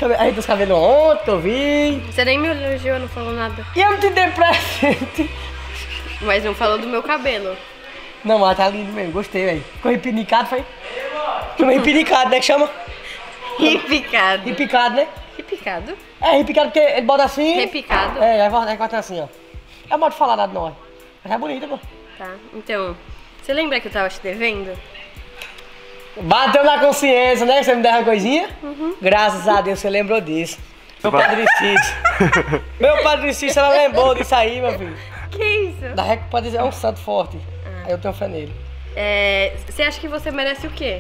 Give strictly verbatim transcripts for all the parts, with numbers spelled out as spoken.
cabelos, ajeitei os cabelos ontem, que eu vi. Você nem me elogiou, não falou nada. E eu não te dei presente. Mas não falou do meu cabelo. Não, mas tá lindo mesmo, gostei, velho. Ficou repinicado, foi? Chama repinicado, né, que chama? Repicado. Repicado, né? Repicado? É, repicado porque ele bota assim... Repicado? É, aí vai cortar assim, ó. É modo de falar nada não, ó. Mas é bonito, pô. Tá, então... Você lembra que eu tava te devendo? Bateu na consciência, né? Você me deu uma coisinha? Uhum. Graças a Deus você lembrou disso. Meu Padre Cícero. Meu Padre Cícero, ela lembrou disso aí, meu filho. Que isso? Da Reco Padre Cícero é um santo forte. Ah. Aí eu tenho fé nele. É... Você acha que você merece o quê?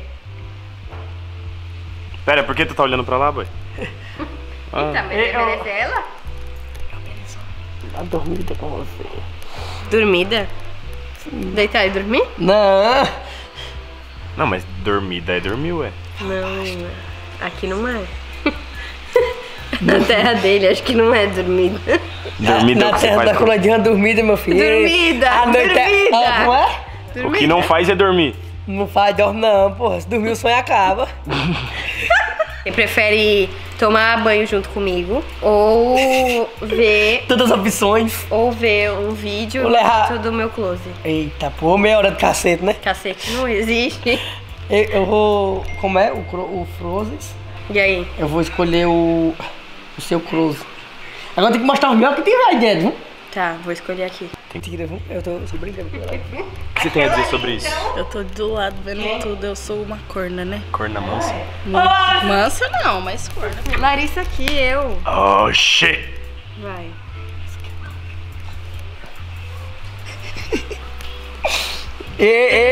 Pera, por que tu tá olhando pra lá, boy? Ah. Então, mas você merece ela? Eu mereço uma dormida com você. Dormida? Sim. Deitar e dormir? Não. Não, mas dormida é dormir, ué. Não, aqui não é. Na terra dele, acho que não é dormida. Dormida Na é o que terra você da faz. coladinha, dormida, meu filho. Dormida, A noite dormida. É... Ah, não é? Dormida. O que não faz é dormir. Não faz, dorme não, porra. Se dormir o sonho acaba. Você prefere tomar banho junto comigo ou ver... Todas as opções. Ou ver um vídeo levar... do meu close. Eita, pô, meia hora de cacete, né? Cacete não existe. Eu, eu vou... Como é? O, o Frozes. E aí? Eu vou escolher o... O seu close. Agora tem que mostrar os meus que tem aí dentro, viu? Tá, vou escolher aqui. Mentira, viu? Eu tô, eu tô brincando. O que você tem a dizer sobre isso? Eu tô do lado vendo tudo, eu sou uma corna, né? Corna mansa? Mansa não, mas corna. Larissa aqui, eu. Oh, shit! Vai. E,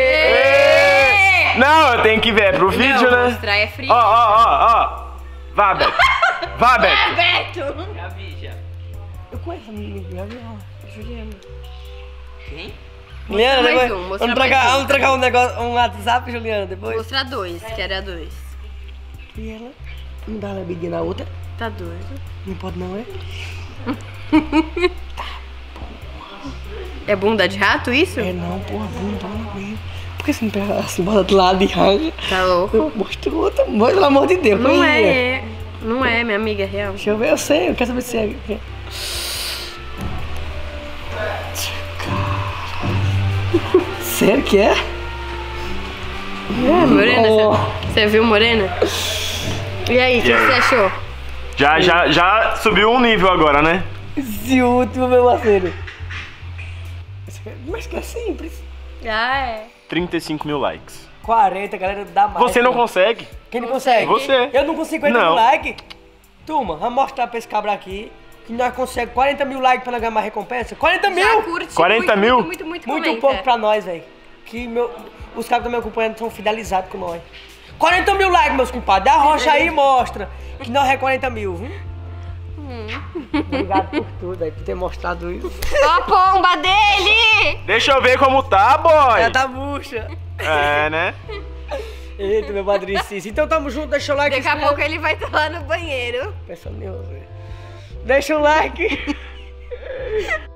e, Não, eu tenho que ver, é pro vídeo, Não, né? mostrar é frio. Ó, ó, ó, ó. Vá, Beto. Vá, Beto. Beto! Eu conheço a menina, já vi ela. Juliana. Quem? Juliana, mais depois, um, mostra vamos, mais trocar, um. vamos trocar um negócio, um WhatsApp, Juliana, Vou depois. mostrar dois, que era dois. E ela? Não dá uma bebida na outra? Tá doido. Não pode não, é? É bunda de rato isso? É não, porra, bundona mesmo. Por que você não pega assim, bota do lado e arranca? Tá louco? Mostra outra, mostra, pelo amor de Deus. Não coisinha. é, não é, minha amiga, é real. Deixa eu ver, eu sei, eu quero saber se é. Sério que é? É, Morena, Oh. você viu Morena? E aí, o que E aí? você achou? Já, já, já subiu um nível agora, né? Esse último, meu parceiro. Mas que é simples. Ah, é. trinta e cinco mil likes. quarenta, galera, dá mais. Você não pô. consegue? Quem não consegue? Você. Eu não consigo cinquenta Não. mil likes. Turma, vamos mostrar pra esse cabra aqui que nós conseguimos quarenta mil likes pra nós ganhar mais recompensa. quarenta Já mil! curte quarenta muito, mil? Muito, muito, muito, Muito comenta. pouco pra nós, velho. Que meu, os cabras que estão me acompanhando são fidelizados com nós. quarenta mil likes, meus compadres. Dá a rocha aí e mostra que nós é quarenta mil, viu? Hum. Obrigado por tudo aí, por ter mostrado isso. Ó a pomba dele! Deixa eu ver como tá, boy. Ela tá murcha. É, né? Eita, meu padrinho. Então tamo junto, deixa o like. Daqui a inscreve. pouco ele vai estar lá no banheiro. Pensa nisso, velho. Deixa o like.